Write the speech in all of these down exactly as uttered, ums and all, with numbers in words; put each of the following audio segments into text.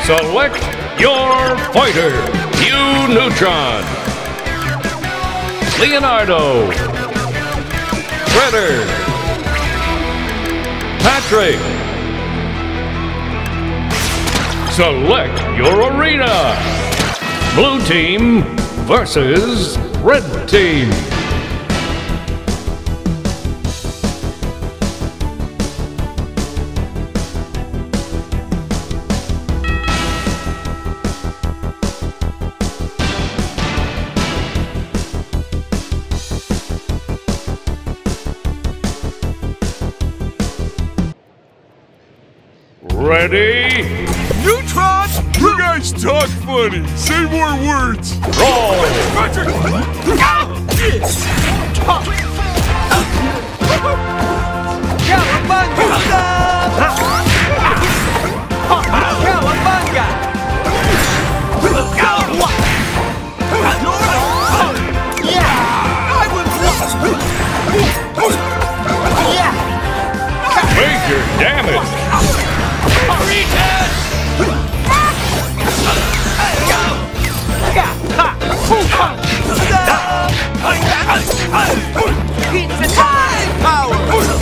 Select your fighter. Hugh, Neutron. Leonardo. Shredder. Patrick. Select your arena. Blue team versus red team. Ready? Neutron! You guys talk funny. Say more words. Brawl! Major damage! Pizza time! Power!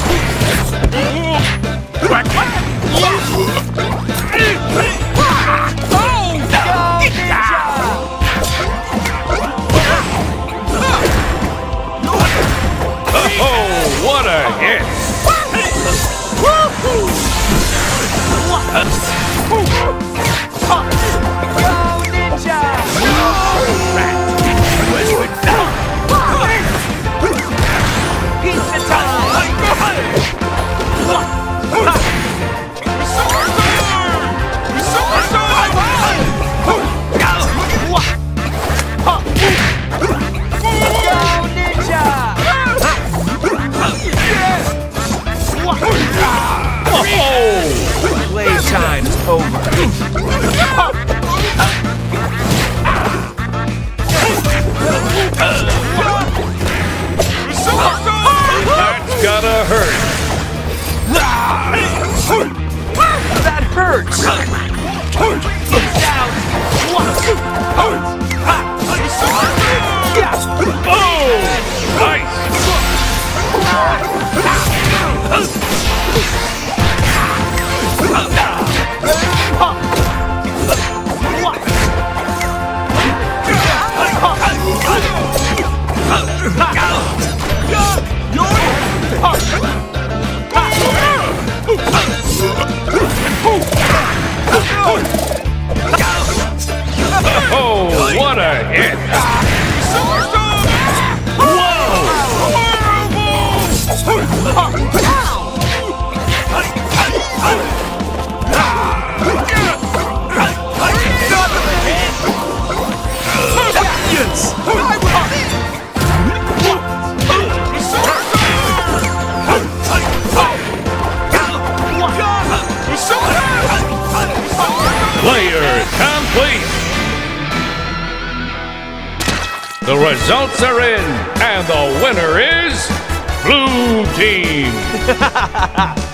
Oh, what a hit! Playtime is over. That's gotta hurt. That hurts. Oh, nice. Oh, what a hit! Player complete! The results are in, and the winner is Blue Team!